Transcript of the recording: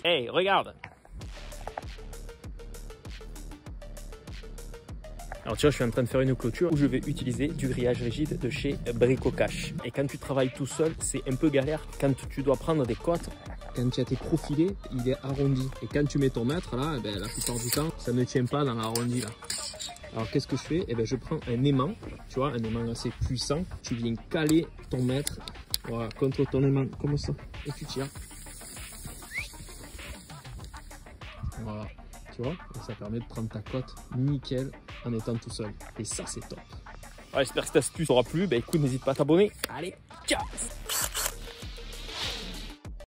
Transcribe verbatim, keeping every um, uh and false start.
Hey, regarde. Alors tu vois, je suis en train de faire une clôture où je vais utiliser du grillage rigide de chez Bricocash. Et quand tu travailles tout seul, c'est un peu galère. Quand tu dois prendre des côtes, quand tu as tes profilés, il est arrondi. Et quand tu mets ton mètre là, eh ben, la plupart du temps, ça ne tient pas dans l'arrondi là. Alors qu'est-ce que je fais? Eh ben, je prends un aimant, tu vois, un aimant assez puissant. Tu viens caler ton mètre, voilà, contre ton aimant, comme ça. Et tu tires. Voilà. Tu vois, et ça permet de prendre ta cote nickel en étant tout seul. Et ça, c'est top. Ouais, j'espère que cette astuce t'aura plu. Bah écoute, n'hésite pas à t'abonner. Allez, ciao!